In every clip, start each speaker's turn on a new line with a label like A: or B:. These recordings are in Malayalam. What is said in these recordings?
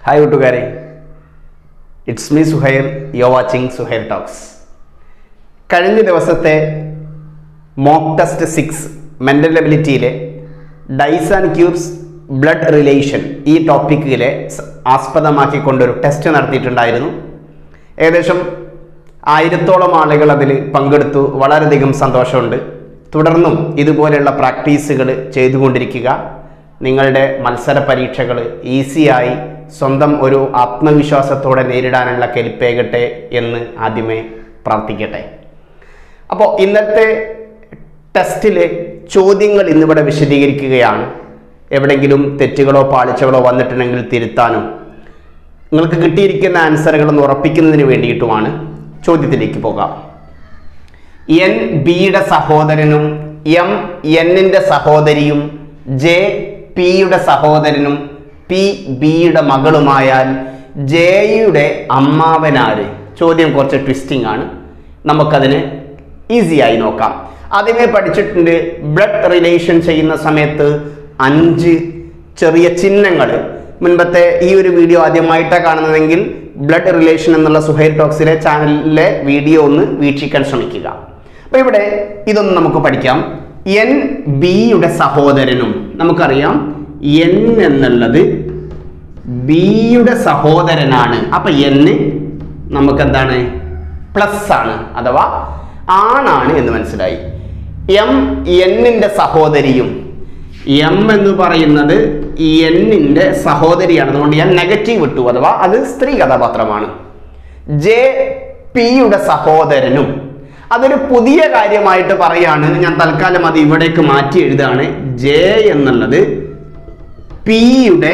A: Hi Uttugare, it's me SUHAIR, you're watching SUHAIR Talks. കഴിഞ്ഞ ദിവസത്തെ മോക്ക് ടെസ്റ്റ് 6 മെന്റൽ എബിലിറ്റിയിലെ dice and cubes blood relation ഈ ടോപ്പിക്കിലെ ആസ്പദമാക്കിക്കൊണ്ടൊരു ടെസ്റ്റ് നടത്തിയിട്ടുണ്ടായിരുന്നു. ഏകദേശം 1000-ഓളം ആളുകൾ അതിൽ പങ്കെടുത്തു. വളരെയധികം സന്തോഷമുണ്ട്. തുടർന്നും ഇതുപോലെയുള്ള പ്രാക്ടീസുകൾ ചെയ്തുകൊണ്ടിരിക്കുക. നിങ്ങളുടെ മത്സര പരീക്ഷകൾ ഈസിയായി സ്വന്തം ഒരു ആത്മവിശ്വാസത്തോടെ നേരിടാനുള്ള കെൽപ്പേകട്ടെ എന്ന് ആദ്യമേ പ്രാർത്ഥിക്കട്ടെ. അപ്പോൾ ഇന്നത്തെ ടെസ്റ്റിലെ ചോദ്യങ്ങൾ ഇന്നിവിടെ വിശദീകരിക്കുകയാണ്. എവിടെയെങ്കിലും തെറ്റുകളോ പാളിച്ചകളോ വന്നിട്ടുണ്ടെങ്കിൽ തിരുത്താനും നിങ്ങൾക്ക് കിട്ടിയിരിക്കുന്ന ആൻസറുകളൊന്ന് ഉറപ്പിക്കുന്നതിന് വേണ്ടിയിട്ടുമാണ്. ചോദ്യത്തിലേക്ക് പോകാം. എൻ ബിയുടെ സഹോദരനും എം എന്നിൻ്റെ സഹോദരിയും ജെ പിയുടെ സഹോദരനും പി ബിയുടെ മകളുമായാൽ ജെയുടെ അമ്മാവനാര്? ചോദ്യം കുറച്ച് ട്വിസ്റ്റിംഗ് ആണ്. നമുക്കതിന് ഈസിയായി നോക്കാം. ആദ്യമേ പഠിച്ചിട്ടുണ്ട് ബ്ലഡ് റിലേഷൻ ചെയ്യുന്ന സമയത്ത് 5 ചെറിയ ചിഹ്നങ്ങൾ. മുൻപത്തെ ഈ ഒരു വീഡിയോ ആദ്യമായിട്ടാണ് കാണുന്നതെങ്കിൽ ബ്ലഡ് റിലേഷൻ എന്നുള്ള സുഹൈർ ടോക്സിലെ ചാനലിലെ വീഡിയോ ഒന്ന് വീക്ഷിക്കാൻ ശ്രമിക്കുക. അപ്പോൾ ഇവിടെ ഇതൊന്ന് നമുക്ക് പഠിക്കാം. എൻ ബിയുടെ സഹോദരനും നമുക്കറിയാം എൻ എന്നുള്ളത് ബിയുടെ സഹോദരനാണ്. അപ്പൊ n നമുക്കെന്താണ്? പ്ലസ് ആണ്, അഥവാ ആണാണ് എന്ന് മനസ്സിലായി. എം എന്നിന്റെ സഹോദരിയും, എം എന്ന് പറയുന്നത് എന്നിന്റെ സഹോദരിയാണ്. അതുകൊണ്ട് ഞാൻ നെഗറ്റീവ് ഇട്ടു, അഥവാ അത് സ്ത്രീ കഥാപാത്രമാണ്. ജെ പിയുടെ സഹോദരനും, അതൊരു പുതിയ കാര്യമായിട്ട് പറയാണ്. ഞാൻ തൽക്കാലം അത് ഇവിടേക്ക് മാറ്റി എഴുതാണ്. ജെ എന്നുള്ളത് പിയുടെ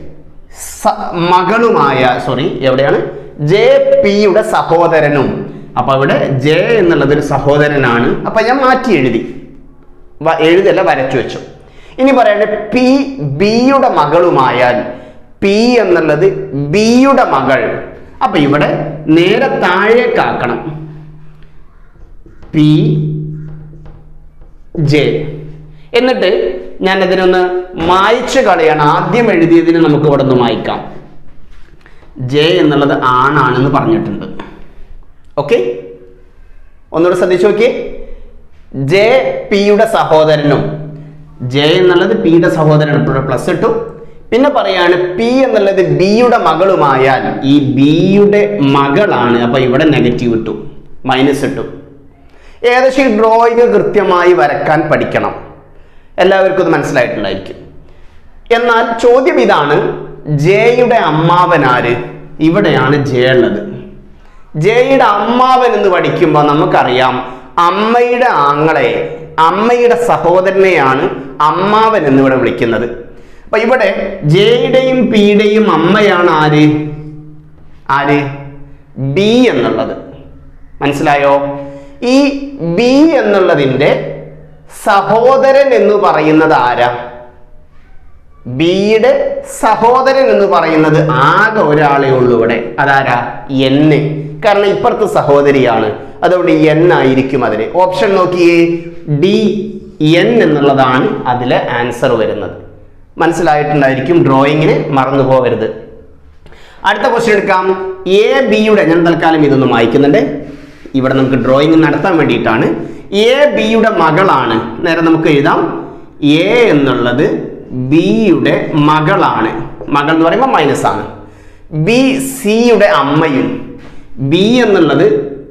A: മകളുമായ എവിടെയാണ്? ജെ പിയുടെ സഹോദരനും. അപ്പൊ ഇവിടെ ജെ എന്നുള്ളത് ഒരു സഹോദരനാണ്. അപ്പൊ ഞാൻ മാറ്റി എഴുതല്ല, വരച്ചു വെച്ചു. ഇനി പറയാണ് പി ബിയുടെ മകളുമായാൽ, പി എന്നുള്ളത് ബിയുടെ മകൾ. അപ്പൊ ഇവിടെ നേരെ താഴേക്കാക്കണം. P J. എന്നിട്ട് ഞാൻ അതിനൊന്ന് മായ്ച്ചു കളയാണ്. ആദ്യം എഴുതിയതിന് നമുക്ക് ഇവിടെ നിന്ന് മായ്ക്കാം. ജെ എന്നുള്ളത് ആണാണെന്ന് പറഞ്ഞിട്ടുണ്ട്. ഓക്കെ, ഒന്നുകൂടെ ശ്രദ്ധിച്ചു നോക്കിയേ. ജെ പിയുടെ സഹോദരനും, ജെ എന്നുള്ളത് പിയുടെ സഹോദരൻ, പ്ലസ് ഇട്ടു. പിന്നെ പറയാണ് പി എന്നുള്ളത് ബിയുടെ മകളുമായാൽ, ഈ ബിയുടെ മകളാണ്. അപ്പൊ ഇവിടെ നെഗറ്റീവ് ഇട്ടു, മൈനസ് ഇട്ടു. ഏകദേശം ഈ ഡ്രോയിങ് കൃത്യമായി വരക്കാൻ പഠിക്കണം. എല്ലാവർക്കും ഇത് മനസ്സിലായിട്ടുണ്ടായിരിക്കും. എന്നാൽ ചോദ്യം ഇതാണ്, ജെയുടെ അമ്മാവനാര്? ഇവിടെയാണ് ജെ ഉള്ളത്. ജെയുടെ അമ്മാവൻ എന്ന് പഠിക്കുമ്പോൾ നമുക്കറിയാം അമ്മയുടെ ആങ്ങളെ, അമ്മയുടെ സഹോദരനെയാണ് അമ്മാവൻ എന്നിവിടെ വിളിക്കുന്നത്. അപ്പൊ ഇവിടെ ജെയുടെയും പിയുടെയും അമ്മയാണ് ആര്? ബി എന്നുള്ളത്. മനസ്സിലായോ? ഈ ബി എന്നുള്ളതിൻ്റെ സഹോദരൻ എന്ന് പറയുന്നത് ആരാ? ബിയുടെ സഹോദരൻ എന്ന് പറയുന്നത് ആകെ ഒരാളേ ഉള്ളൂ ഇവിടെ. അതാരാ? എൻ. കാരണം ഇപ്പുറത്ത് സഹോദരിയാണ്, അതുകൊണ്ട് എൻ ആയിരിക്കും അതിന്. ഓപ്ഷൻ നോക്കിയേ, ഡി എൻ എന്നുള്ളതാണ് അതിലെ ആൻസർ വരുന്നത്. മനസ്സിലായിട്ടുണ്ടായിരിക്കും. ഡ്രോയിങ്ങിന് മറന്നു പോകരുത്. അടുത്ത ക്വസ്റ്റ്യൻ എടുക്കാം. എ ബിയുടെ, ഞാൻ തൽക്കാലം ഇതൊന്ന് വായിക്കുന്നുണ്ട്, ഇവിടെ നമുക്ക് ഡ്രോയിങ് നടത്താൻ വേണ്ടിയിട്ടാണ്. എ ബിയുടെ മകളാണ്. നേരെ നമുക്ക് എഴുതാം. എ എന്നുള്ളത് ബിയുടെ മകളാണ്. മകൾ എന്ന് പറയുമ്പോൾ മൈനസ് ആണ്. ബി സിയുടെ അമ്മയും, ബി എന്നുള്ളത്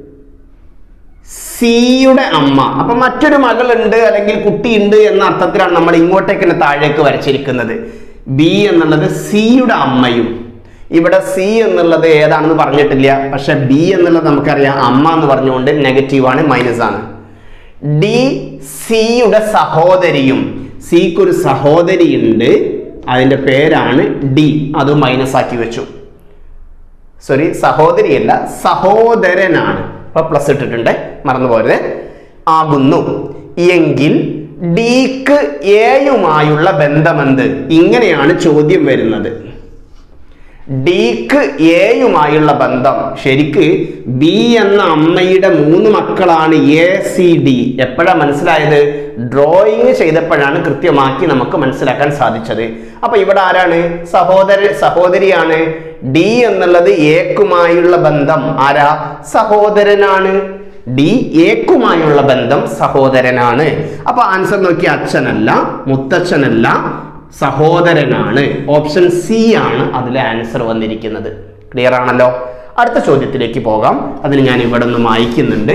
A: സിയുടെ അമ്മ. അപ്പൊ മറ്റൊരു മകളുണ്ട് അല്ലെങ്കിൽ കുട്ടിയുണ്ട് എന്ന അർത്ഥത്തിലാണ് നമ്മൾ ഇങ്ങോട്ടേക്ക് താഴേക്ക് വരച്ചിരിക്കുന്നത്. ബി എന്നുള്ളത് സിയുടെ അമ്മയും. ഇവിടെ സി എന്നുള്ളത് ഏതാണെന്ന് പറഞ്ഞിട്ടില്ല, പക്ഷെ ബി എന്നുള്ളത് നമുക്കറിയാം അമ്മ എന്ന് പറഞ്ഞുകൊണ്ട് നെഗറ്റീവാണ്, മൈനസ് ആണ്. ഡി സിയുടെ സഹോദരിയും, സിക്കൊരു സഹോദരി ഉണ്ട്, അതിൻ്റെ പേരാണ് ഡി, അത് മൈനസ് ആക്കി വെച്ചു. സോറി, സഹോദരിയല്ല, സഹോദരനാണ്. അപ്പൊ പ്ലസ് ഇട്ടിട്ടുണ്ട്, മറന്നുപോരുത്. ആകുന്നു എങ്കിൽ ഡിക്ക് എയുമായുള്ള ബന്ധമെന്ത്? ഇങ്ങനെയാണ് ചോദ്യം വരുന്നത്. ഡിക്ക് എയുമായുള്ള ബന്ധം. ശരിക്ക് ബി എന്ന അമ്മയുടെ 3 മക്കളാണ് എ സി ഡി. എപ്പോഴാണ് മനസ്സിലായത്? ഡ്രോയിങ് ചെയ്തപ്പോഴാണ് കൃത്യമാക്കി നമുക്ക് മനസ്സിലാക്കാൻ സാധിച്ചത്. അപ്പൊ ഇവിടെ ആരാണ്? സഹോദരിയാണ്. ഡി എന്നുള്ളത് എക്കുമായുള്ള ബന്ധം ആരാ? സഹോദരനാണ്. ഡി എക്കുമായുള്ള ബന്ധം സഹോദരനാണ്. അപ്പൊ ആൻസർ നോക്കി, അച്ഛനല്ല, മുത്തച്ഛനല്ല, സഹോദരനാണ്. ഓപ്ഷൻ സി ആണ് അതിലെ ആൻസർ വന്നിരിക്കുന്നത്. ക്ലിയർ ആണല്ലോ? അടുത്ത ചോദ്യത്തിലേക്ക് പോകാം. അതിന് ഞാൻ ഇവിടെ നിന്ന് വായിക്കുന്നുണ്ട്.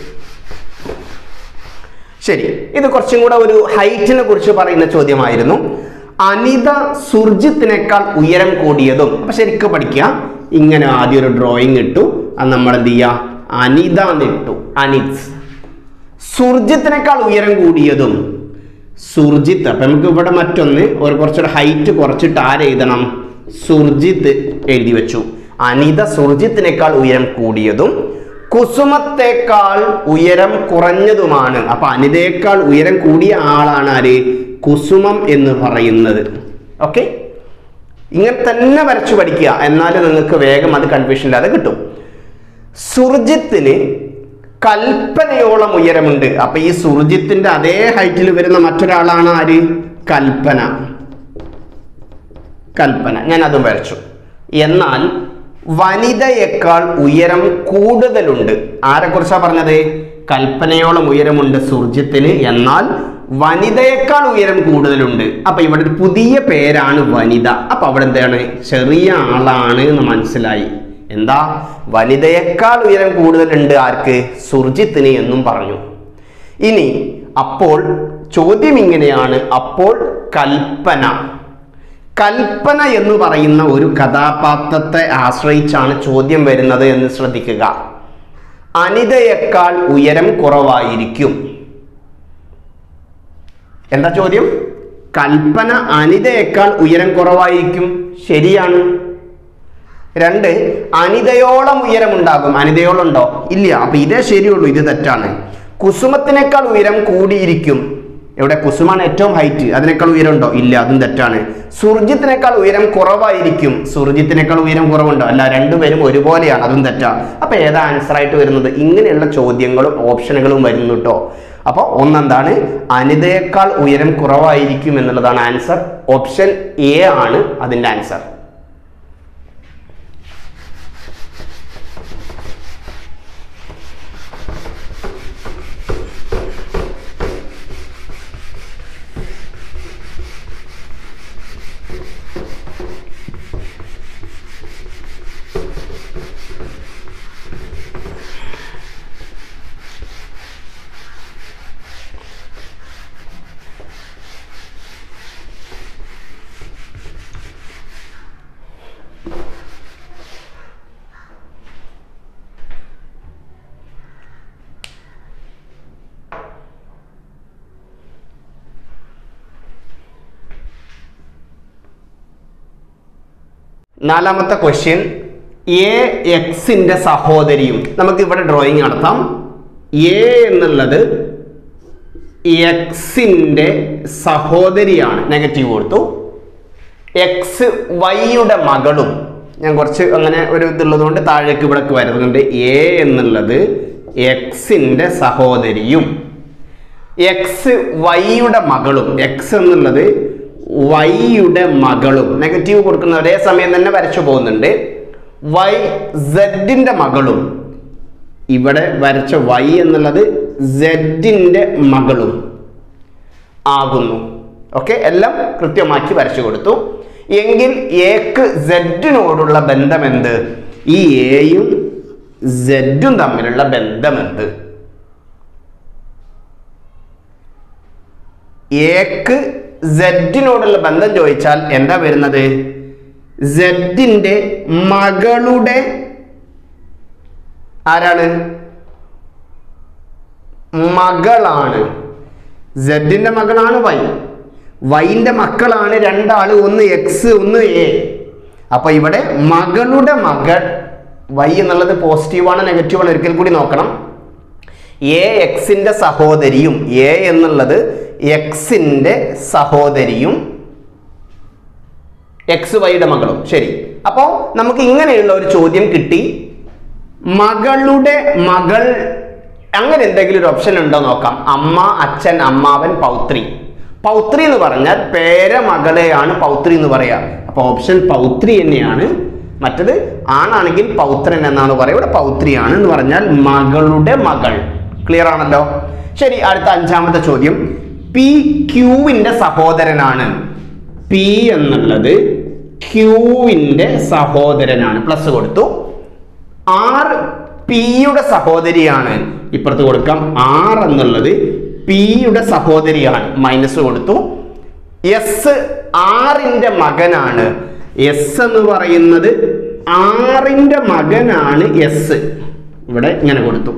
A: ശരി, ഇത് കുറച്ചും കൂടെ ഒരു ഹൈറ്റിനെ കുറിച്ച് പറയുന്ന ചോദ്യമായിരുന്നു. അനിത സുർജിത്തിനേക്കാൾ ഉയരം കൂടിയതും. അപ്പൊ ശരിക്കും പഠിക്കുക. ഇങ്ങനെ ആദ്യം ഒരു ഡ്രോയിങ് ഇട്ടു, അത് നമ്മൾ എന്ത് ചെയ്യുക? അനിത എന്നിട്ടു. അനിത്. സുർജിത്തിനേക്കാൾ ഉയരം കൂടിയതും സുർജിത്ത്. അപ്പൊ നമുക്ക് ഇവിടെ മറ്റൊന്ന് കുറച്ചുകൂടെ ഹൈറ്റ് കുറച്ചിട്ട് ആരെഴുതണം? സുർജിത്ത് എഴുതി വെച്ചു. അനിത സുർജിത്തിനേക്കാൾ ഉയരം കൂടിയതും കുസുമത്തേക്കാൾ ഉയരം കുറഞ്ഞതുമാണ്. അപ്പൊ അനിതയേക്കാൾ ഉയരം കൂടിയ ആളാണ് ആര്? കുസുമം എന്ന് പറയുന്നത്. ഓക്കെ, ഇങ്ങനെ തന്നെ വരച്ചു പഠിക്കുക, എന്നാലും നിങ്ങൾക്ക് വേഗം അത് കൺഫ്യൂഷൻ ഇല്ലാതെ കിട്ടും. സുർജിത്തിന് കൽപ്പനയോളം ഉയരമുണ്ട്. അപ്പൊ ഈ സുർജിത്തിന്റെ അതേ ഹൈറ്റിൽ വരുന്ന മറ്റൊരാളാണ് ആര്? കൽപ്പന. ഞാൻ അതും വരച്ചു. എന്നാൽ വനിതയേക്കാൾ ഉയരം കൂടുതലുണ്ട്. ആരെ കുറിച്ചാ പറഞ്ഞത്? കൽപ്പനയോളം ഉയരമുണ്ട് സുർജിത്തിന്, എന്നാൽ വനിതയേക്കാൾ ഉയരം കൂടുതലുണ്ട്. അപ്പൊ ഇവിടെ ഒരു പുതിയ പേരാണ് വനിത. അപ്പൊ അവിടെ എന്താണ്? ചെറിയ ആളാണ് എന്ന് മനസ്സിലായി. എന്താ? വനിതയേക്കാൾ ഉയരം കൂടുതലുണ്ട് ആർക്ക്? സുർജിത്തിന് എന്നും പറഞ്ഞു. ഇനി അപ്പോൾ ചോദ്യം ഇങ്ങനെയാണ്, അപ്പോൾ കൽപ്പന എന്ന് പറയുന്ന ഒരു കഥാപാത്രത്തെ ആശ്രയിച്ചാണ് ചോദ്യം വരുന്നത് എന്ന് ശ്രദ്ധിക്കുക. അനിതയേക്കാൾ ഉയരം കുറവായിരിക്കും. എന്താ ചോദ്യം? കൽപ്പന അനിതയേക്കാൾ ഉയരം കുറവായിരിക്കും. ശരിയാണ്. 2, അനിതയോളം ഉയരമുണ്ടാകും. അനിതയോളം ഉണ്ടോ? ഇല്ല. അപ്പൊ ഇതേ ശരിയുള്ളൂ, ഇത് തെറ്റാണ്. കുസുമത്തിനേക്കാൾ ഉയരം കൂടിയിരിക്കും. എവിടെ? കുസുമാണ് ഏറ്റവും ഹൈറ്റ്, അതിനേക്കാൾ ഉയരം ഉണ്ടോ? ഇല്ല, അതും തെറ്റാണ്. സുർജിത്തിനേക്കാൾ ഉയരം കുറവായിരിക്കും. സുർജിത്തിനേക്കാൾ ഉയരം കുറവുണ്ടോ? അല്ല, രണ്ടുപേരും ഒരുപോലെയാണ്, അതും തെറ്റാണ്. അപ്പൊ ഏതാ ആൻസർ ആയിട്ട് വരുന്നത്? ഇങ്ങനെയുള്ള ചോദ്യങ്ങളും ഓപ്ഷനുകളും വരുന്നു കേട്ടോ. അപ്പൊ ഒന്നെന്താണ്? അനിതയേക്കാൾ ഉയരം കുറവായിരിക്കും എന്നുള്ളതാണ് ആൻസർ. ഓപ്ഷൻ എ ആണ് അതിന്റെ ആൻസർ. നാലാമത്തെ ക്വസ്റ്റ്യൻ, എ എക്സിന്റെ സഹോദരിയും. നമുക്ക് ഇവിടെ ഡ്രോയിങ് നടത്താം. എ എന്നുള്ളത് എക്സിന്റെ സഹോദരിയാണ്. നെഗറ്റീവ് കൊടുത്തു. എക്സ് വൈയുടെ മകളും. ഞാൻ കുറച്ച് അങ്ങനെ ഒരു ഇതുള്ളത് കൊണ്ട് താഴേക്ക് ഇവിടേക്ക് വരുന്നുണ്ട്. എ എന്നുള്ളത് എക്സിന്റെ സഹോദരിയും എക്സ് വൈയുടെ മകളും. എക്സ് എന്നുള്ളത് വൈയുടെ മകളും. നെഗറ്റീവ് കൊടുക്കുന്ന ഒരേ സമയം തന്നെ വരച്ചു പോകുന്നുണ്ട്. വൈ സെഡിന്റെ മകളും. ഇവിടെ വരച്ച വൈ എന്നുള്ളത് സെഡിന്റെ മകളും ആകുന്നു. ഓക്കെ, എല്ലാം കൃത്യമാക്കി വരച്ചു കൊടുത്തു. എങ്കിൽ എക്ക് സെഡിനോടുള്ള ബന്ധം എന്ത്? ഈ എയും സെഡും തമ്മിലുള്ള ബന്ധം എന്ത്? എക്ക് സെഡിനോടുള്ള ബന്ധം ചോദിച്ചാൽ എന്താ വരുന്നത്? സെഡിന്റെ മകളുടെ ആരാണ്? മകളാണ്. സെഡിന്റെ മകളാണ് വൈ. വൈന്റെ മക്കളാണ് രണ്ടാള്, ഒന്ന് എക്സ് ഒന്ന് എ. അപ്പൊ ഇവിടെ മകളുടെ മകൾ. വൈ എന്നുള്ളത് പോസിറ്റീവാണ് നെഗറ്റീവാണ് ഒരിക്കൽ കൂടി നോക്കണം. എ എക്സിന്റെ സഹോദരിയും എ എന്നുള്ളത് എക്സിന്റെ സഹോദരിയും XY മകളും. ശരി, അപ്പോൾ നമുക്ക് ഇങ്ങനെയുള്ള ഒരു ചോദ്യം കിട്ടി. മകളുടെ മകൾ, അങ്ങനെ എന്തെങ്കിലും ഒരു ഓപ്ഷൻ ഉണ്ടോ നോക്കാം. അമ്മ, അച്ഛൻ, അമ്മാവൻ, പൗത്രി. പൗത്രി എന്ന് പറഞ്ഞാൽ പേരമകളെയാണ് പൗത്രി എന്ന് പറയാം. അപ്പൊ ഓപ്ഷൻ പൗത്രി തന്നെയാണ്. മറ്റത് ആണാണെങ്കിൽ പൗത്രൻ എന്നാണ് പറയുക. ഇവിടെ പൗത്രിയാണ് എന്ന് പറഞ്ഞാൽ മകളുടെ മകൾ. ക്ലിയർ ആണല്ലോ. ശരി, അടുത്ത അഞ്ചാമത്തെ ചോദ്യം. പി ക്യൂവിന്റെ സഹോദരനാണ്. പി എന്നുള്ളത് ക്യൂവിന്റെ സഹോദരനാണ്. പ്ലസ് കൊടുത്തു. ആർ പിയുടെ സഹോദരിയാണ്. ഇപ്പുറത്ത് കൊടുക്കാം. ആർ എന്നുള്ളത് പിയുടെ സഹോദരിയാണ്. മൈനസ് കൊടുത്തു. എസ് ആറിന്റെ മകനാണ്. എസ് എന്ന് പറയുന്നത് ആറിന്റെ മകനാണ്. എസ് ഇവിടെ ഇങ്ങനെ കൊടുത്തു.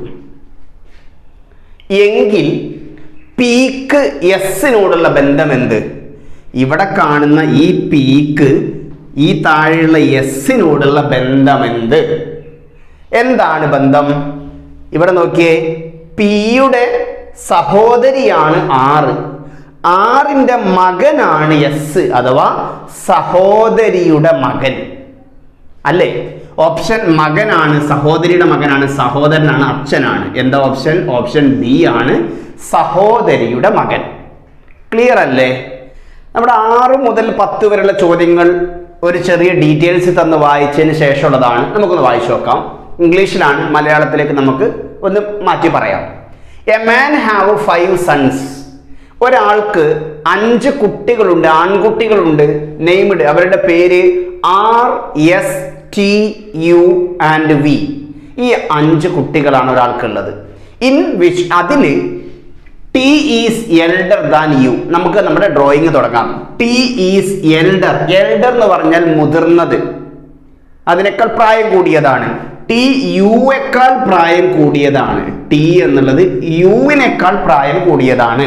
A: എങ്കിൽ പിക്ക് എസിനോടുള്ള ബന്ധം എന്ത്? ഇവിടെ കാണുന്ന ഈ പിക്ക് ഈ താഴെയുള്ള എസിനോടുള്ള ബന്ധം എന്ത്? എന്താണ് ബന്ധം? ഇവിടെ നോക്കിയേ, പിയുടെ സഹോദരിയാണ് ആറ്, ആറിന്റെ മകനാണ് എസ് അഥവാ സഹോദരിയുടെ മകൻ അല്ലേ? ഓപ്ഷൻ മകനാണ്, സഹോദരിയുടെ മകനാണ്, സഹോദരനാണ്, അച്ഛനാണ്. എന്താ ഓപ്ഷൻ? ഓപ്ഷൻ ബി ആണ്, സഹോദരിയുടെ മകൻ. ക്ലിയർ അല്ലേ? നമ്മുടെ 6 മുതൽ 10 വരെയുള്ള ചോദ്യങ്ങൾ ഒരു ചെറിയ ഡീറ്റെയിൽസ് തന്ന് വായിച്ചതിന് ശേഷമുള്ളതാണ്. നമുക്കൊന്ന് വായിച്ചു നോക്കാം. ഇംഗ്ലീഷിലാണ്, മലയാളത്തിലേക്ക് നമുക്ക് ഒന്ന് മാറ്റി പറയാം. A man have 5 sons. ഒരാൾക്ക് 5 കുട്ടികളുണ്ട്, ആൺകുട്ടികളുണ്ട്. നെയ്മഡ്, അവരുടെ പേര് R, S, T, U and V. ഈ 5 കുട്ടികളാണ് ഒരാൾക്കുള്ളത്. ഇൻ വിച്ച്, അതില് T is elder than U. നമുക്ക് നമ്മുടെ ഡ്രോയിങ് തുടങ്ങാം. T is elder. എൽഡർ എന്ന് പറഞ്ഞാൽ മുതിർന്നത്, അതിനേക്കാൾ പ്രായം കൂടിയതാണ്. ടി യുവേക്കാൾ പ്രായം കൂടിയതാണ്. ടി എന്നുള്ളത് യുവിനേക്കാൾ പ്രായം കൂടിയതാണ്.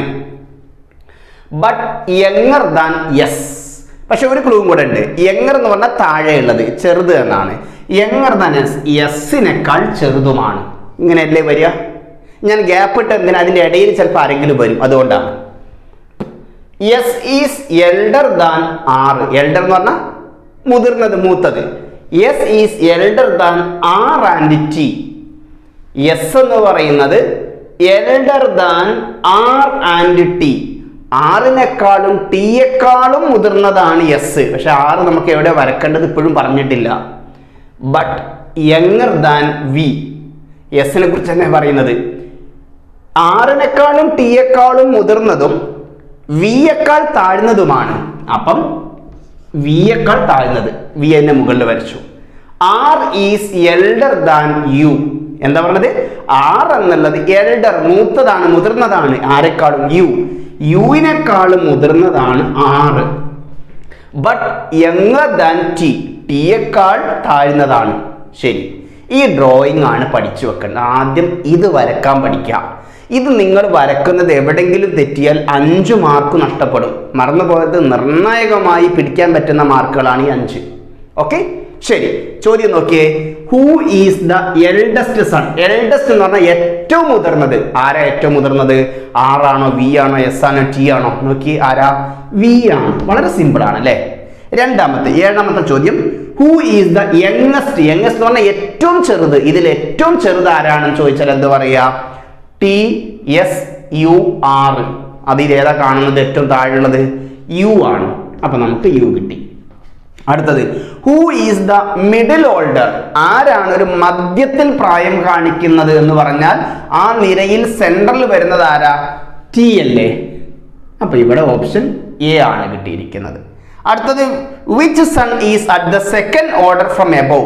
A: But younger than S. പക്ഷെ ഒരു ക്ലൂവും കൂടെ ഉണ്ട്. യങ്ങർ എന്ന് പറഞ്ഞാൽ താഴെയുള്ളത്, ചെറുത് എന്നാണ്. യങ്ങർ ദാൻ എസ്, എസിനേക്കാൾ ചെറുതുമാണ്. ഇങ്ങനെയല്ലേ വരിക? ഞാൻ ഗ്യാപ്പ് ഇട്ട് എന്തിനാ? അതിൻ്റെ ഇടയിൽ ചിലപ്പോൾ ആരെങ്കിലും വരും, അതുകൊണ്ടാണ്. S is elder than R. Elder എന്ന് പറഞ്ഞാൽ മുതിർന്നത്, മൂത്തത്. S is elder than R and T. S എന്ന് പറയുന്നത് elder than R and T. ആറിനേക്കാളും ടിയേക്കാളും മുതിർന്നതാണ് എസ്. പക്ഷെ ആറ് നമുക്ക് എവിടെ വരക്കേണ്ടത് ഇപ്പോഴും പറഞ്ഞിട്ടില്ല. But younger than V. എസിനെ കുറിച്ച് തന്നെ പറയുന്നത്. ആറിനേക്കാളും ടിയേക്കാളും മുതിർന്നതും വിയേക്കാൾ താഴ്ന്നതുമാണ്. അപ്പം വിയേക്കാൾ താഴ്ന്നത്, വി എന്നെ മുകളിൽ വരച്ചു. R is elder than U. എന്താ പറഞ്ഞത്? ആർ എന്നുള്ളത് എൽഡർ, മൂത്തതാണ്, മുതിർന്നതാണ്. ആരെക്കാളും? യു. യുവിനേക്കാളും മുതിർന്നതാണ് R. But younger than T. ടിയേക്കാൾ താഴ്ന്നതാണ്. ശരി, ഈ ഡ്രോയിങ് ആണ് പഠിച്ചു വെക്കേണ്ടത്. ആദ്യം ഇത് വരക്കാൻ പഠിക്കാം. ഇത് നിങ്ങൾ വരക്കുന്നത് എവിടെങ്കിലും തെറ്റിയാൽ 5 മാർക്ക് നഷ്ടപ്പെടും. മറന്നുപോയത് നിർണായകമായി പിടിക്കാൻ പറ്റുന്ന മാർക്കുകളാണ് ഈ 5. ഓക്കെ, ശരി. ചോദ്യം നോക്കിയേ. Who is the eldest son? Eldest എന്ന് പറഞ്ഞാൽ ഏറ്റവും മുതിർന്നത്. ആരാ ഏറ്റവും മുതിർന്നത്? ആറാണോ, വി ആണോ, എസ് ആണോ, ടി ആണോ? നോക്കി, ആരാ? വി ആണ്. വളരെ സിമ്പിൾ ആണ് അല്ലേ? രണ്ടാമത്തെ, 7ാമത്തെ ചോദ്യം. Who is the youngest? Youngest എന്ന് പറഞ്ഞാൽ ഏറ്റവും ചെറുത്. ഇതിൽ ഏറ്റവും ചെറുത് ആരാണെന്ന് ചോദിച്ചാൽ എന്ത് പറയാ? T S U R. അതിലേതാ കാണുന്നത്? ഏറ്റവും താഴെയുള്ളത് യു ആണ്. അപ്പൊ നമുക്ക് യു കിട്ടി. അടുത്തത്, who is the middle older? ആരാണ് ഒരു മധ്യത്തിൽ പ്രായം കാണിക്കുന്നത് എന്ന് പറഞ്ഞാൽ ആ നിരയിൽ സെൻട്രൽ വരുന്നത് ആരാ? ടി അല്ലേ? അപ്പൊ ഇവിടെ ഓപ്ഷൻ എ ആണ് കിട്ടിയിരിക്കുന്നത്. അടുത്തത്, which son is at the second order from above?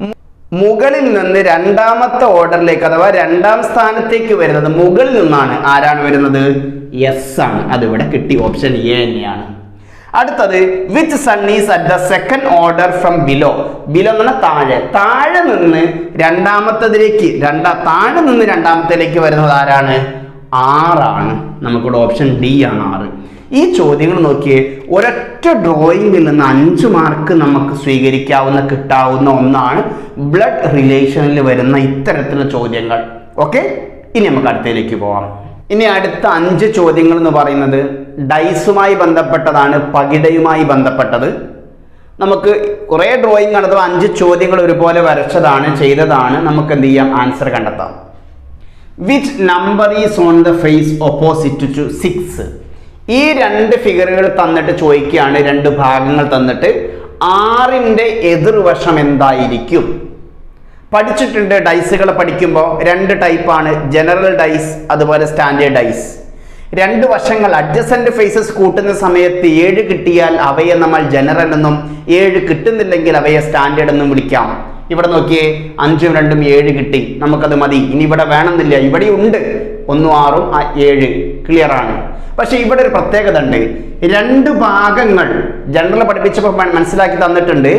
A: മുകളിൽ നിന്ന് 2ാമത്തെ ഓർഡറിലേക്ക് അഥവാ 2ാം സ്ഥാനത്തേക്ക് വരുന്നത് മുകളിൽ നിന്നാണ്. ആരാണ് വരുന്നത്? എസ് ആണ്. അതിവിടെ കിട്ടി. ഓപ്ഷൻ എ തന്നെയാണ്. അടുത്തത്, which son is at the second order from below? Below എന്ന് പറഞ്ഞാൽ താഴെ. താഴെ നിന്ന് 2ാമത്തേതിലേക്ക്, താഴെ നിന്ന് 2ാമത്തേലേക്ക് വരുന്നത് ആരാണ്? ആറാണ്. നമുക്കിവിടെ ഓപ്ഷൻ ഡി ആണ്, 6. ഈ ചോദ്യങ്ങൾ നോക്കിയേ, ഒരൊറ്റ ഡ്രോയിങ്ങിൽ നിന്ന് 5 മാർക്ക് നമുക്ക് സ്വീകരിക്കാവുന്ന, കിട്ടാവുന്ന ഒന്നാണ് ബ്ലഡ് റിലേഷനിൽ വരുന്ന ഇത്തരത്തിലുള്ള ചോദ്യങ്ങൾ. ഓക്കെ, ഇനി നമുക്ക് അടുത്തതിലേക്ക് പോവാം. ഇനി അടുത്ത 5 ചോദ്യങ്ങൾ എന്ന് പറയുന്നത് ഡൈസുമായി ബന്ധപ്പെട്ടതാണ്, പകിടയുമായി ബന്ധപ്പെട്ടത്. നമുക്ക് കുറേ ഡ്രോയിങ് ആണ്, അഥവാ 5 ചോദ്യങ്ങൾ ഒരുപോലെ വരച്ചതാണ്, ചെയ്തതാണ്. നമുക്ക് എന്ത് ചെയ്യാം, ആൻസർ കണ്ടെത്താം. Which number is on the face opposite to 6? ഈ 2 ഫിഗറുകൾ തന്നിട്ട് ചോദിക്കുകയാണ്, 2 ഭാഗങ്ങൾ തന്നിട്ട് 6ന്റെ എതിർവശം എന്തായിരിക്കും? പഠിച്ചിട്ടുണ്ട്, ഡൈസുകൾ പഠിക്കുമ്പോൾ 2 ടൈപ്പാണ്, ജനറൽ ഡൈസ് അതുപോലെ സ്റ്റാൻഡേർഡ് ഡൈസ്. 2 വശങ്ങൾ അഡ്ജസന്റ് ഫേസസ് കൂട്ടുന്ന സമയത്ത് 7 കിട്ടിയാൽ അവയെ നമ്മൾ ജനറൽ എന്നും 7 കിട്ടുന്നില്ലെങ്കിൽ അവയെ സ്റ്റാൻഡേർഡ് എന്നും വിളിക്കാം. ഇവിടെ നോക്കിയേ, 5ഉം 2ഉം 7 കിട്ടി, നമുക്കത് മതി. ഇനി ഇവിടെ വേണമെന്നില്ല, ഇവിടെ ഉണ്ട് 1ഉം 6ഉം 7, ക്ലിയർ ആണ്. പക്ഷെ ഇവിടെ ഒരു പ്രത്യേകത ഉണ്ട്. 2 ഭാഗങ്ങൾ ജനറൽ പഠിപ്പിച്ചപ്പോൾ മനസ്സിലാക്കി തന്നിട്ടുണ്ട്.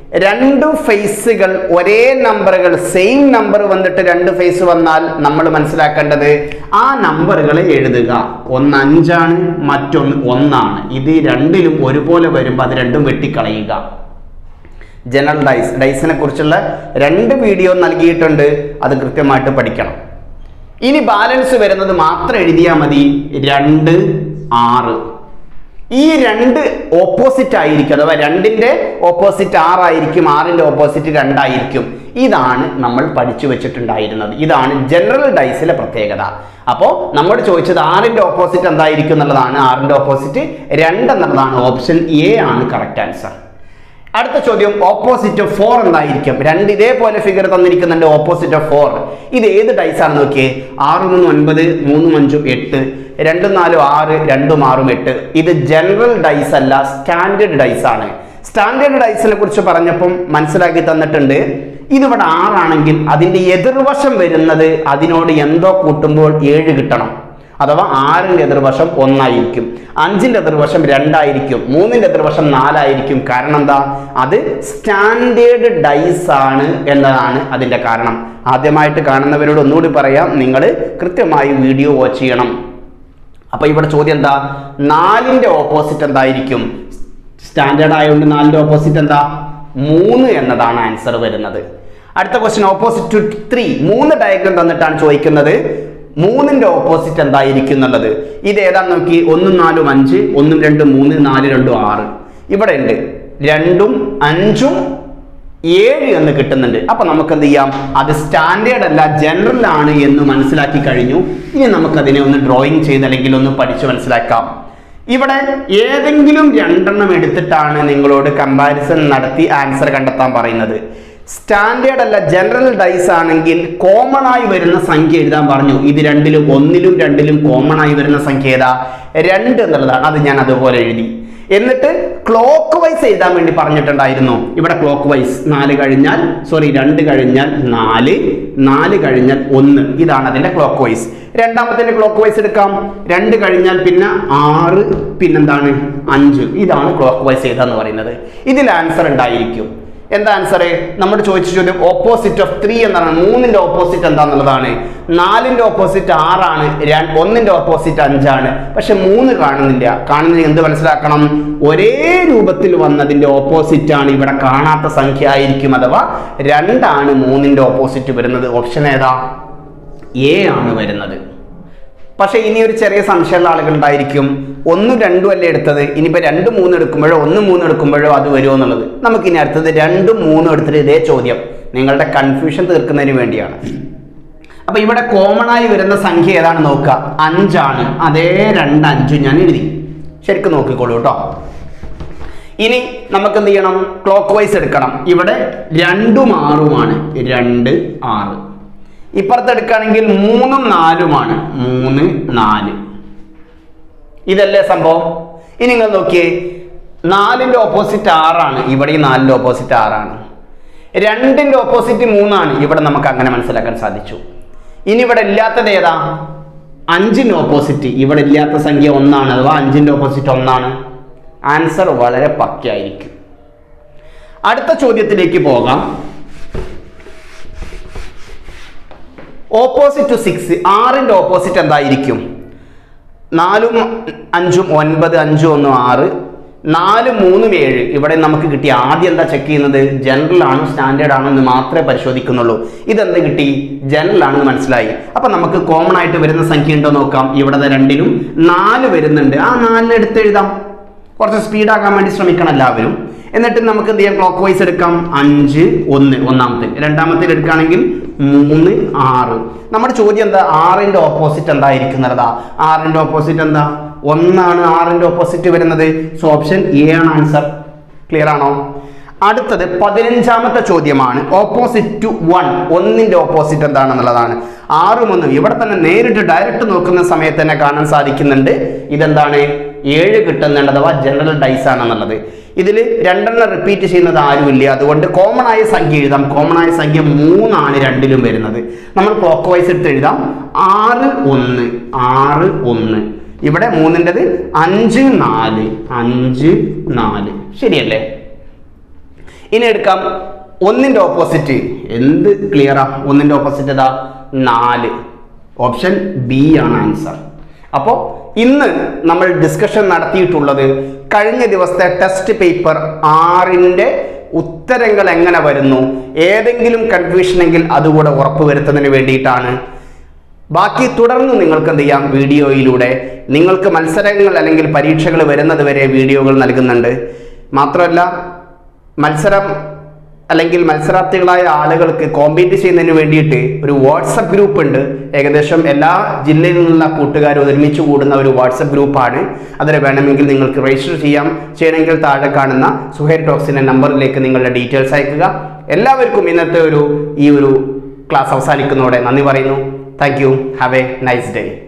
A: 2 ഫേസുകൾ ഒരേ നമ്പറുകൾ, സെയിം നമ്പർ വന്നിട്ട് 2 ഫേസ് വന്നാൽ നമ്മൾ മനസ്സിലാക്കേണ്ടത് ആ നമ്പറുകളെ എഴുതുക. ഒന്ന് 5 ആണ്, മറ്റൊന്ന് 1 ആണ്. ഇത് 2ലും ഒരുപോലെ വരുമ്പോൾ അത് 2ഉം വെട്ടിക്കളയുക. ജനറൽ ഡൈസിനെ കുറിച്ചുള്ള 2 വീഡിയോ നൽകിയിട്ടുണ്ട്, അത് കൃത്യമായിട്ട് പഠിക്കണം. ഇനി ബാലൻസ് വരുന്നത് മാത്രം എഴുതിയാൽ മതി. 2, 6. ഈ 2 ഓപ്പോസിറ്റ് ആയിരിക്കും, അഥവാ 2ന്റെ ഓപ്പോസിറ്റ് 6 ആയിരിക്കും, 6ന്റെ ഓപ്പോസിറ്റ് 2 ആയിരിക്കും. ഇതാണ് നമ്മൾ പഠിച്ചു വെച്ചിട്ടുണ്ടായിരുന്നത്. ഇതാണ് ജനറൽ ഡൈസിലെ പ്രത്യേകത. അപ്പോൾ നമ്മൾ ചോദിച്ചത് 6ന്റെ ഓപ്പോസിറ്റ് എന്തായിരിക്കും എന്നുള്ളതാണ്. 6ന്റെ ഓപ്പോസിറ്റ് 2 എന്നുള്ളതാണ്. ഓപ്ഷൻ എ ആണ് കറക്റ്റ് ആൻസർ. അടുത്ത ചോദ്യം, ഓപ്പോസിറ്റ് ഓഫ് 4 എന്തായിരിക്കും? 2 ഇതേപോലെ ഫിഗർ തന്നിരിക്കുന്നുണ്ട്, ഓപ്പോസിറ്റ് ഓഫ് 4. ഇത് ഏത് ഡൈസ് ആണ് നോക്കിയേ. 6 3 9, 3 5 8, 2 4 6, 2 6 8. ഇത് ജനറൽ ഡൈസ് അല്ല, സ്റ്റാൻഡേർഡ് ഡൈസ് ആണ്. സ്റ്റാൻഡേർഡ് ഡൈസിനെ കുറിച്ച് പറഞ്ഞപ്പം മനസ്സിലാക്കി തന്നിട്ടുണ്ട്. ഇതിവിടെ 6 ആണെങ്കിൽ അതിന്റെ എതിർവശം വരുന്നത് അതിനോട് എന്തോ കൂട്ടുമ്പോൾ 7 കിട്ടണം. അഥവാ 6ന്റെ എതിർവശം 1 ആയിരിക്കും, 5ന്റെ എതിർവശം 2 ആയിരിക്കും, 3ന്റെ എതിർവശം 4 ആയിരിക്കും. കാരണം എന്താ? അത് സ്റ്റാൻഡേർഡ് ഡൈസ് ആണ് എന്നതാണ് അതിന്റെ കാരണം. ആദ്യമായിട്ട് കാണുന്നവരോട് ഒന്നുകൂടി പറയാം, നിങ്ങൾ കൃത്യമായി വീഡിയോ വാച്ച് ചെയ്യണം. അപ്പൊ ഇവിടെ ചോദ്യം എന്താ? 4ന്റെ ഓപ്പോസിറ്റ് എന്തായിരിക്കും? സ്റ്റാൻഡേർഡ് ആയതുകൊണ്ട് 4ന്റെ ഓപ്പോസിറ്റ് എന്താ? 3 എന്നതാണ് ആൻസർ വരുന്നത്. അടുത്ത ക്വസ്റ്റ്യൻ, ഓപ്പോസിറ്റ് ടു 3. 3 ഡയഗ്രം തന്നിട്ടാണ് ചോദിക്കുന്നത്. 3ന്റെ ഓപ്പോസിറ്റ് എന്തായിരിക്കും എന്നുള്ളത്. ഇത് ഏതാന്ന് നോക്കി. 1 4 5, 1 2 3, 4 2 6. ഇവിടെ ഉണ്ട് 2ഉം 5ഉം 7 എന്ന് കിട്ടുന്നുണ്ട്. അപ്പൊ നമുക്ക് എന്ത് ചെയ്യാം? അത് സ്റ്റാൻഡേർഡ് അല്ല, ജനറൽ ആണ് എന്ന് മനസ്സിലാക്കി കഴിഞ്ഞു. ഇനി നമുക്കതിനെ ഒന്ന് ഡ്രോയിങ് ചെയ്ത് അല്ലെങ്കിൽ ഒന്ന് പഠിച്ച് മനസ്സിലാക്കാം. ഇവിടെ ഏതെങ്കിലും 2 എടുത്തിട്ടാണ് നിങ്ങളോട് കമ്പാരിസൺ നടത്തി ആൻസർ കണ്ടെത്താൻ പറയുന്നത്. സ്റ്റാൻഡേർഡ് അല്ല, ജനറൽ ഡൈസ് ആണെങ്കിൽ കോമൺ ആയി വരുന്ന സംഖ്യ എഴുതാൻ പറഞ്ഞു. ഇത് 2ലും 1ലും 2ലും കോമൺ ആയി വരുന്ന സംഖ്യ ഏതാ? 2 എന്നുള്ളതാണ്. അത് ഞാൻ അതുപോലെ എഴുതി. എന്നിട്ട് ക്ലോക്ക് വൈസ് എഴുതാൻ വേണ്ടി പറഞ്ഞിട്ടുണ്ടായിരുന്നു. ഇവിടെ ക്ലോക്ക് വൈസ് 2 കഴിഞ്ഞാൽ 4, 4 കഴിഞ്ഞാൽ 1. ഇതാണ് അതിന്റെ ക്ലോക്ക് വൈസ്. രണ്ടാമത്തെ ക്ലോക്ക് വൈസ് എടുക്കാം. 2 കഴിഞ്ഞാൽ പിന്നെ 6, പിന്നെന്താണ് 5. ഇതാണ് ക്ലോക്ക് വൈസ് എഴുതാന്ന് പറയുന്നത്. ഇതിൽ ആൻസർ ഉണ്ടായിരിക്കും. എന്താ ആൻസർ? നമ്മൾ ചോദിച്ച ചോദ്യം ഓപ്പോസിറ്റ് ഓഫ് 3 എന്നാണ്. 3ന്റെ ഓപ്പോസിറ്റ് എന്താന്നുള്ളതാണ്. 4ന്റെ ഓപ്പോസിറ്റ് 6 ആണ്, 1ന്റെ ഓപ്പോസിറ്റ് 5 ആണ്. പക്ഷെ 3 കാണുന്നില്ല. കാണുന്നതിന് എന്ത് മനസ്സിലാക്കണം? ഒരേ രൂപത്തിൽ വന്നതിന്റെ ഓപ്പോസിറ്റ് ആണ്. ഇവിടെ കാണാത്ത സംഖ്യ ആയിരിക്കും, അഥവാ 2 ആണ് 3ന്റെ ഓപ്പോസിറ്റ് വരുന്നത്. ഓപ്ഷൻ ഏതാ? എ ആണ് വരുന്നത്. പക്ഷെ ഇനി ഒരു ചെറിയ സംശയമുള്ള ആളുകൾ ഉണ്ടായിരിക്കും. 1 2 അല്ലേ എടുത്തത്, ഇനിയിപ്പോൾ 2 3 എടുക്കുമ്പോഴോ 1 3 എടുക്കുമ്പോഴോ അത് വരുമോ എന്നുള്ളത്. നമുക്കിനി അടുത്തത് 2 3 എടുത്തിട്ട് ഇതേ ചോദ്യം നിങ്ങളുടെ കൺഫ്യൂഷൻ തീർക്കുന്നതിന് വേണ്ടിയാണ്. അപ്പൊ ഇവിടെ കോമൺ ആയി വരുന്ന സംഖ്യ ഏതാണ് നോക്കുക. 5 ആണ്. അതേ 2 5 ഞാൻ എഴുതി. ശരിക്കും നോക്കിക്കോളൂ കേട്ടോ. ഇനി നമുക്ക് എന്ത് ചെയ്യണം? ക്ലോക്ക് വൈസ് എടുക്കണം. ഇവിടെ 2ഉം 6ഉമാണ്. 2 6. ഇപ്പുറത്ത് എടുക്കുകയാണെങ്കിൽ 3ഉം 4ഉമാണ്. 3 4. ഇതല്ലേ സംഭവം. ഇനി നിങ്ങൾ നോക്കിയേ, 4ന്റെ ഓപ്പോസിറ്റ് 6 ആണ്. ഇവിടെ 4ന്റെ ഓപ്പോസിറ്റ് 6 ആണ്. 2ന്റെ ഓപ്പോസിറ്റ് 3 ആണ്. ഇവിടെ നമുക്ക് അങ്ങനെ മനസ്സിലാക്കാൻ സാധിച്ചു. ഇനി ഇവിടെ ഇല്ലാത്തത് ഏതാ? 5ന്റെ ഓപ്പോസിറ്റ്. ഇവിടെ ഇല്ലാത്ത സംഖ്യ 1 ആണ്, അഥവാ 5ന്റെ ഓപ്പോസിറ്റ് 1 ആണ്. ആൻസർ വളരെ പക്കയായിരിക്കും. അടുത്ത ചോദ്യത്തിലേക്ക് പോകാം. Opposite to 6. 6ന്റെ ഓപ്പോസിറ്റ് എന്തായിരിക്കും? 4ഉം 5ഉം 9, 5 1 6, 4 3 7. ഇവിടെ നമുക്ക് കിട്ടി. ആദ്യം എന്താ ചെക്ക് ചെയ്യുന്നത്? ജനറൽ ആണോ സ്റ്റാൻഡേർഡ് ആണോ എന്ന് മാത്രമേ പരിശോധിക്കുന്നുള്ളൂ. ഇതെന്ത് കിട്ടി? ജനറൽ ആണെന്ന് മനസ്സിലായി. അപ്പൊ നമുക്ക് കോമൺ ആയിട്ട് വരുന്ന സംഖ്യ ഉണ്ടോ നോക്കാം. ഇവിടെ 2ലും 4 വരുന്നുണ്ട്. ആ 4 എടുത്ത് എഴുതാം. കുറച്ച് സ്പീഡാക്കാൻ വേണ്ടി ശ്രമിക്കണം എല്ലാവരും. എന്നിട്ട് നമുക്ക് എന്ത് ചെയ്യാം, ക്ലോക്ക് വൈസ് എടുക്കാം. 5 1 ഒന്നാമത്തെ, രണ്ടാമത്തെ എടുക്കുകയാണെങ്കിൽ 3 6. നമ്മുടെ ചോദ്യം എന്താ, 6ന്റെ ഓപ്പോസിറ്റ് എന്തായിരിക്കും എന്നുള്ളതാ. 6ന്റെ ഓപ്പോസിറ്റ് എന്താ, 1 ആണ് 6ന്റെ ഓപ്പോസിറ്റ് വരുന്നത്. സോ ഓപ്ഷൻ എ ആണ് ആൻസർ. ക്ലിയർ ആണോ? അടുത്തത് 15ാമത്തെ ചോദ്യമാണ്. ഓപ്പോസിറ്റ് ടു 1, 1ന്റെ ഓപ്പോസിറ്റ് എന്താണെന്നുള്ളതാണ്. 6 1 ഇവിടെ തന്നെ നേരിട്ട് ഡയറക്റ്റ് നോക്കുന്ന സമയത്ത് തന്നെ കാണാൻ സാധിക്കുന്നുണ്ട്. ഇതെന്താണ്, 7 കിട്ടുന്നുണ്ട്, അഥവാ ജനറൽ ഡൈസ് ആണെന്നുള്ളത്. ഇതിൽ 2 റിപ്പീറ്റ് ചെയ്യുന്നത് ആരുമില്ല, അതുകൊണ്ട് കോമൺ ആയ സംഖ്യ എഴുതാം. കോമൺ ആയ സംഖ്യ 3 ആണ് രണ്ടിലും വരുന്നത്. നമ്മൾ ക്ലോക്ക് വൈസ് എടുത്ത് എഴുതാം. 6 1 6 1. ഇവിടെ 3ൻ്റെത് 5 4 5 4. ശരിയല്ലേ? ഇനി എടുക്കാം 1ന്റെ ഓപ്പോസിറ്റ്. എന്ത് ക്ലിയറാ, 1ന്റെ ഓപ്പോസിറ്റ് ഏതാ, 4. ഓപ്ഷൻ ബി ആണ് ആൻസർ. അപ്പോൾ ഇന്ന് നമ്മൾ ഡിസ്കഷൻ നടത്തിയിട്ടുള്ളത് കഴിഞ്ഞ ദിവസത്തെ ടെസ്റ്റ് പേപ്പർ 6ന്റെ ഉത്തരങ്ങൾ എങ്ങനെ വരുന്നു, ഏതെങ്കിലും കൺഫ്യൂഷൻ എങ്കിൽ അതുകൂടെ ഉറപ്പുവരുത്തുന്നതിന് വേണ്ടിയിട്ടാണ്. ബാക്കി തുടർന്ന് നിങ്ങൾക്ക് എന്ത് ചെയ്യാം, വീഡിയോയിലൂടെ നിങ്ങൾക്ക് മത്സരങ്ങൾ അല്ലെങ്കിൽ പരീക്ഷകൾ വരുന്നത് വരെ വീഡിയോകൾ നൽകുന്നുണ്ട്. മാത്രമല്ല മത്സരം അല്ലെങ്കിൽ മത്സരാർത്ഥികളായ ആളുകൾക്ക് കോമ്പീറ്റ് ചെയ്യുന്നതിന് വേണ്ടിയിട്ട് ഒരു വാട്സപ്പ് ഗ്രൂപ്പ് ഉണ്ട്. ഏകദേശം എല്ലാ ജില്ലയിൽ നിന്നുള്ള കൂട്ടുകാർ ഒരുമിച്ച് കൂടുന്ന ഒരു വാട്സപ്പ് ഗ്രൂപ്പാണ്. അതിൽ വേണമെങ്കിൽ നിങ്ങൾക്ക് രജിസ്റ്റർ ചെയ്യണമെങ്കിൽ താഴെ കാണുന്ന സുഹൈർ ടോക്സിൻ്റെ നമ്പറിലേക്ക് നിങ്ങളുടെ ഡീറ്റെയിൽസ് അയക്കുക. എല്ലാവർക്കും ഇന്നത്തെ ഈ ഒരു ക്ലാസ് അവസാനിക്കുന്നതോടെ നന്ദി പറയുന്നു. Thank you. Have a nice day.